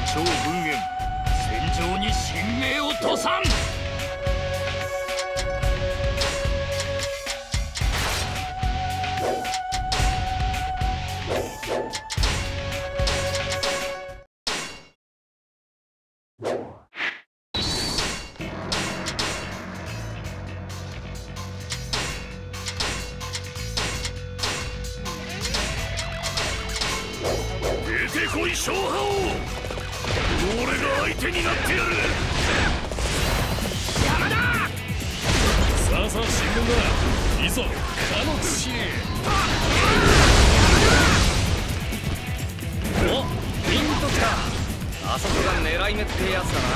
超文元、戦場に神明を塗さん。出てこい勝覇王、俺が相手になってやる。山田、さあさあ新聞だ、いざかの地へ。お、ピンときた。あそこが狙い目ってやつだな。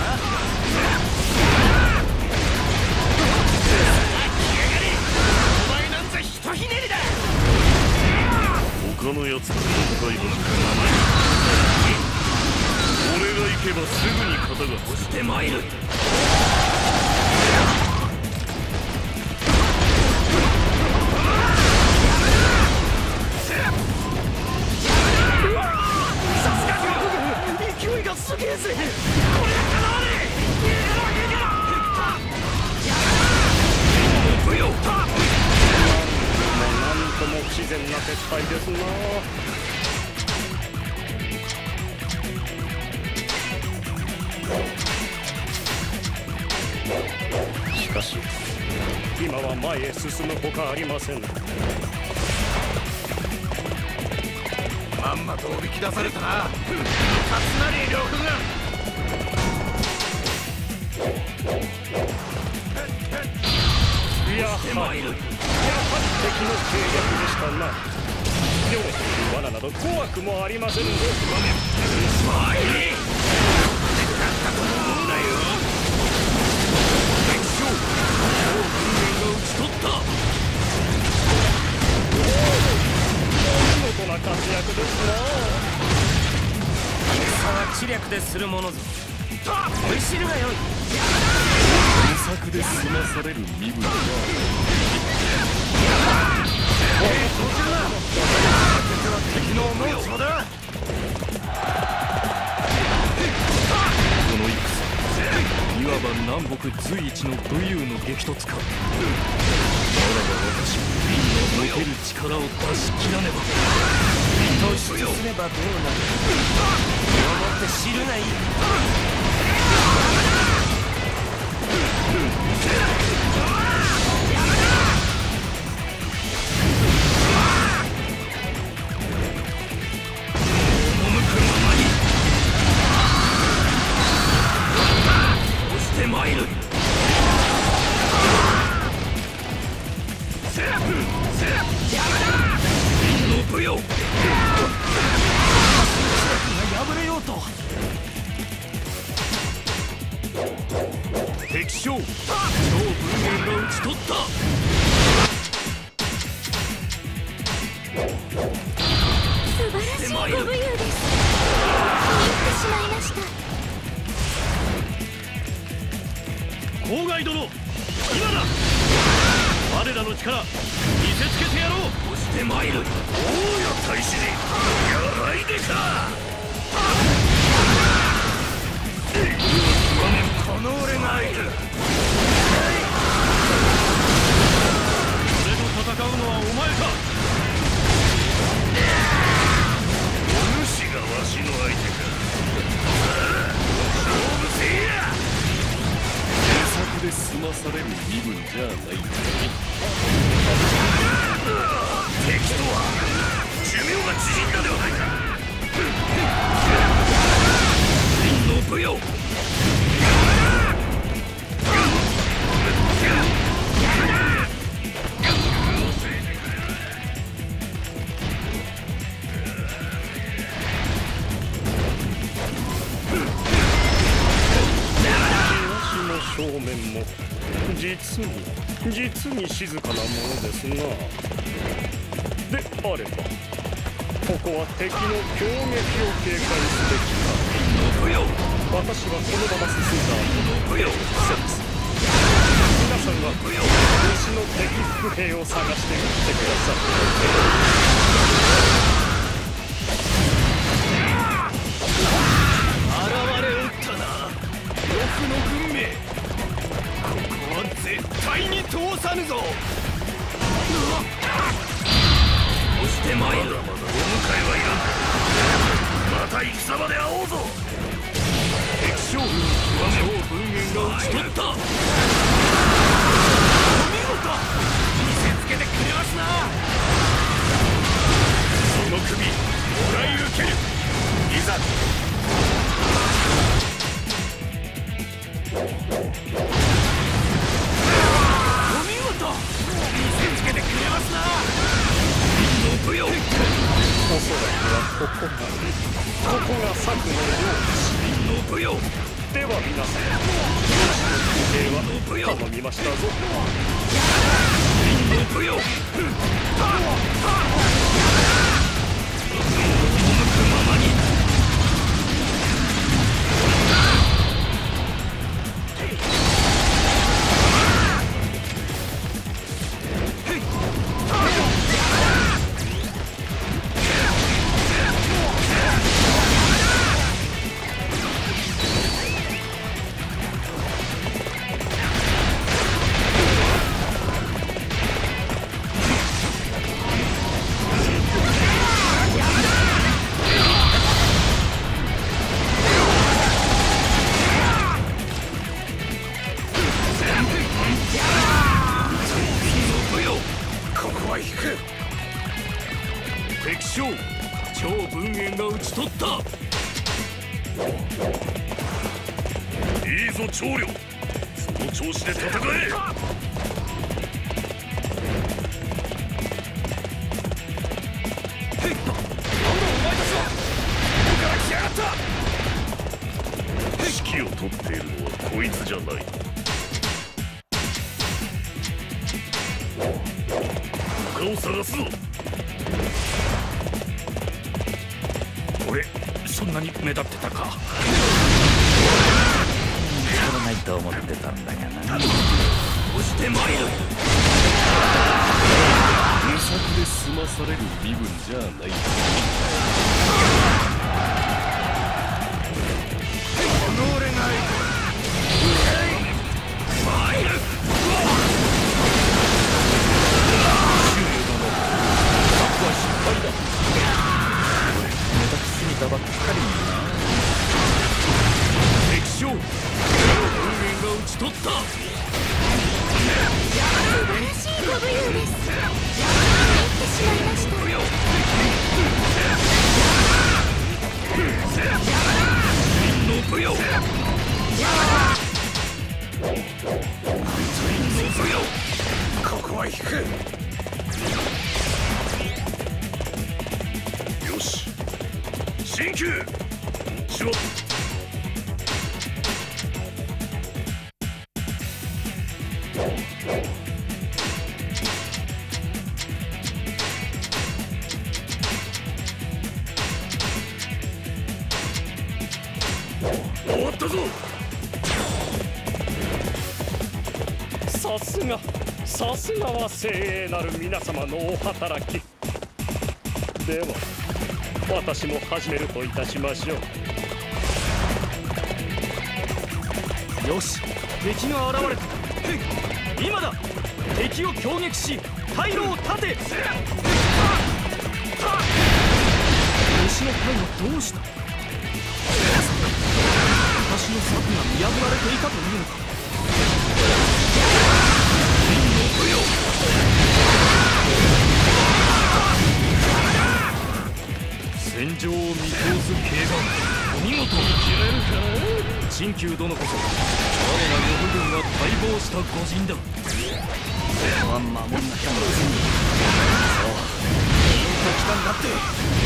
お前なんざひとひねりだ。他のやつが戦いぶる。俺が行けばすぐに肩が落ちてまいる。さすが勢いがすげえぜ。これはかなわねえ。ブヨ、なんとも不自然な撤退ですな。しかし今は前へ進むほかありません。まんまとおびき出されたな。勝つなり呂布が。やはり敵の計略でしたな。世にいる罠など怖くもありませんぞ。まあいい。だったと思うなよ。敵将、超文元が討ち取った。見事な活躍ですな。戦は知略でするものぞ。取り知るがよい。無策で済まされる身分だ。そうするな。敵は敵の思うつぼだ。この戦、いわば南北随一の武勇の激突か。ならば私も持てる力を出し切らねば。突出すればどうなる。思って知るがいい。参る。の武勇が破れようと。敵将、超文元が討ち取った。 素晴らしいご武勇です。見入ってしまいました。 郊外殿、今だ。我らの力見せつけてやろう。押してまいる。おうよ大使、やらいでか。この俺がいる。俺と戦うのはお前か。お主がわしの相手か。勝負せいや。で済まされる身分じゃない。敵とは寿命が縮んだではないか。陣の武勇。正面も実に静かなものですな。であればここは敵の攻撃を警戒すべきか。私はこのまま進んだ後の皆さんは西の敵伏兵を探して撃ってください。現こが策の領地では皆さん、領主の公平は頼みましたぞ。敵将超文元が討ち取った。いいぞ長領、その調子で戦え。指揮を取っているのはこいつじゃない。他を探すぞ。俺そんなに目立ってたか。 見つからないと思ってたんだがな。 押してまいる。無策で済まされる身分じゃない。この俺が参る。ばっかり敵将運命が討ち取った。 素晴らしいご武勇です。参ってしまいました。 真の武勇、ここは引く。よし、新旧しろ。終わったぞ。さすがは精鋭なる皆様のお働きでは、私も始めるといたしましょう。よし、敵が現れた。今だ。敵を攻撃し退路を断て。虫の隊はどうした。私の策が見破られていたというのか。戦場を見通す警官、お見事。陳旧殿こそ我ら呂布軍が待望した御仁だ。ここは守んなきゃまずい。そう、いいときたんだって。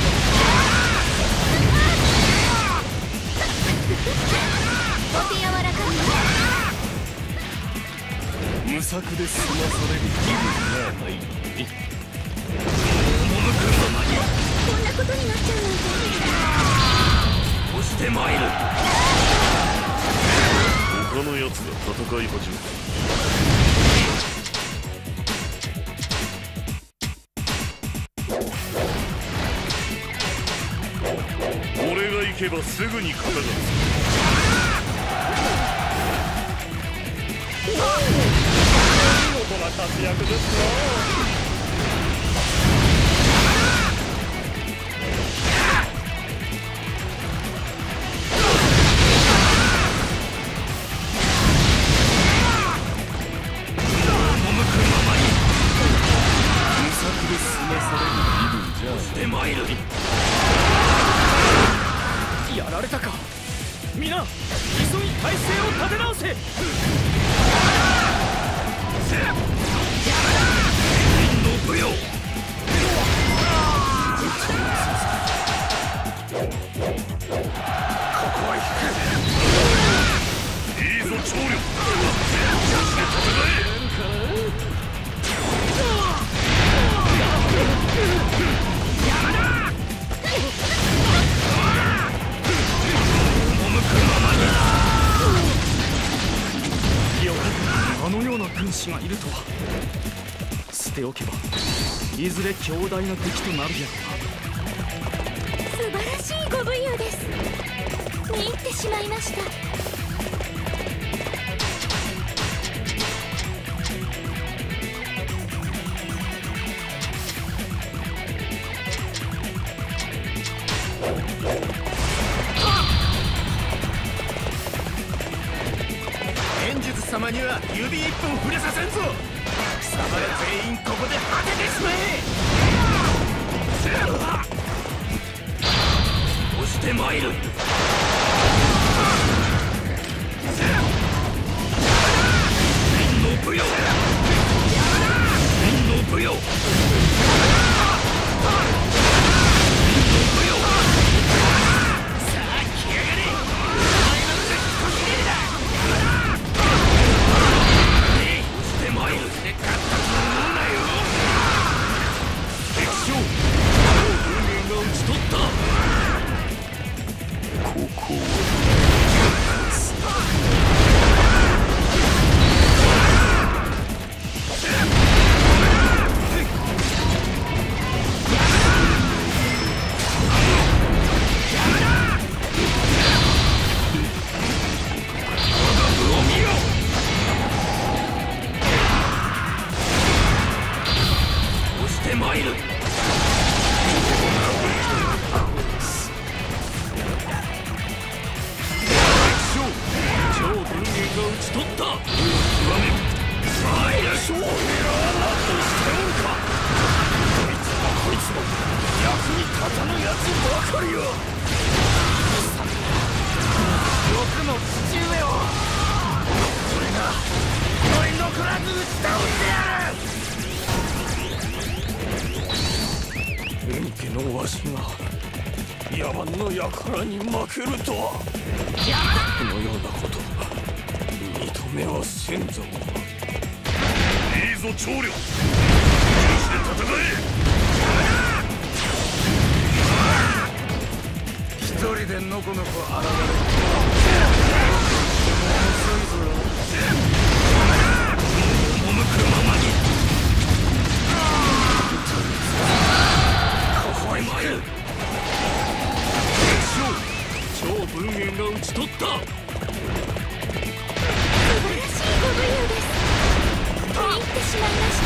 お手柔らかに。 無策で済まされる気分ではないのに。 こんなことになっちゃうなんて。 押してまいる。他のやつが戦い始めた。俺が行けばすぐに肩がつく。見事な活躍ですな。やられたか。皆急ぎ体勢を立て直せ。真の武勇。 長領あのような軍師がいるとは。捨ておけばいずれ強大な敵となるや素晴らしいご武勇です。見入ってしまいました。 剣術様には指一本触れさせんぞ。貴様ら全員ここで果ててしまえ。押してまいる。天の舞踊、天の舞踊、天の舞踊。さあ来やがれ。お前の絶好きれだ。押してまいる。で勝ったつもりなんだよ。敵将、運命が討ち取った。ここ参る。超文芸が討ち取った。参る。将兵らは何としておるか。こいつも役に立たぬやつばかりよ。僕の父上を俺が一人残らず打ち倒してやる。本家のわしが野蛮の輩に負けるとは。このようなこと認めはせんぞ。いいぞ長領、重視で戦え。一人でのこのこ現れる。遅いぞ。赴くままにここへ参る。超文芸が討ち取った。 素晴らしいご武勇です。見入ってしまいました。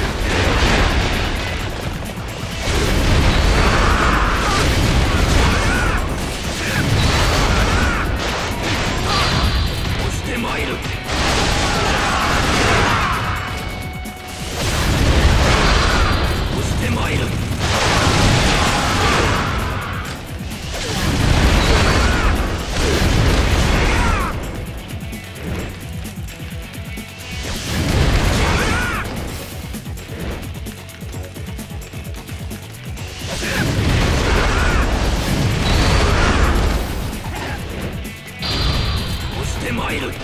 押して参る。押して参る。参る。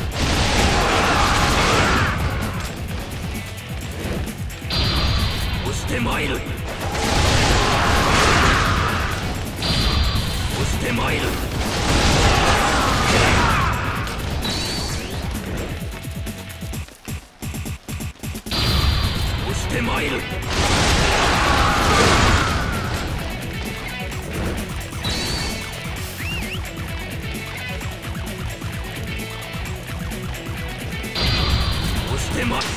押して参る。押して参る。押して参る。でま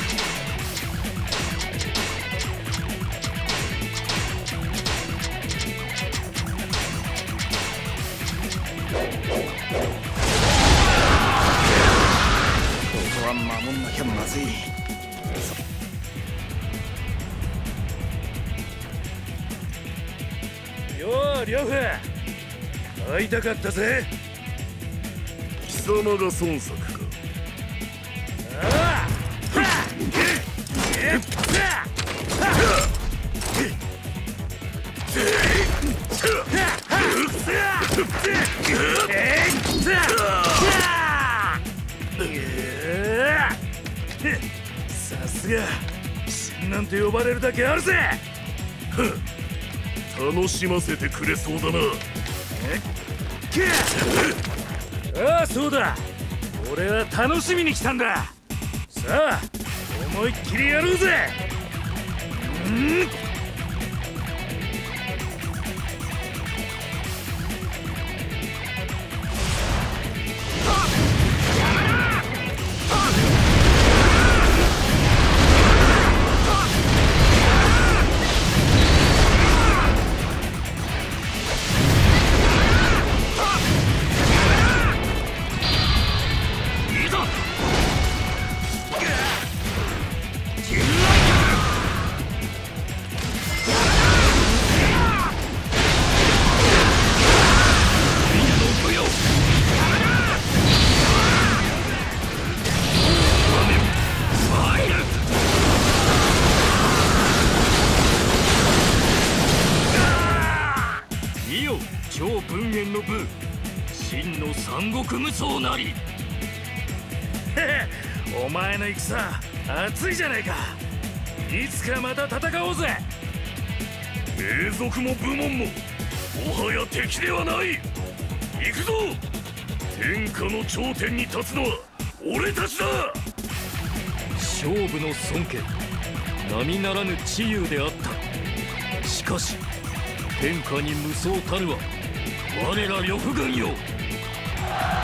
ここは守んなきゃまずい。よう呂布、会いたかったぜ。貴様が孫作か。ああなんて呼ばれるだけあるぜ。 楽しませてくれそうだな。 ああ、そうだ。俺は楽しみに来たんだ。さあ思いっきりやろうぜ。 超文元の部、真の三国無双なり。 お前の戦熱いじゃないか。いつかまた戦おうぜ。 霊族も部門ももはや敵ではない。行くぞ。天下の頂点に立つのは俺たちだ。勝負の尊敬、並ならぬ知勇であった。しかし天下に無双たるは我ら呂布軍よ。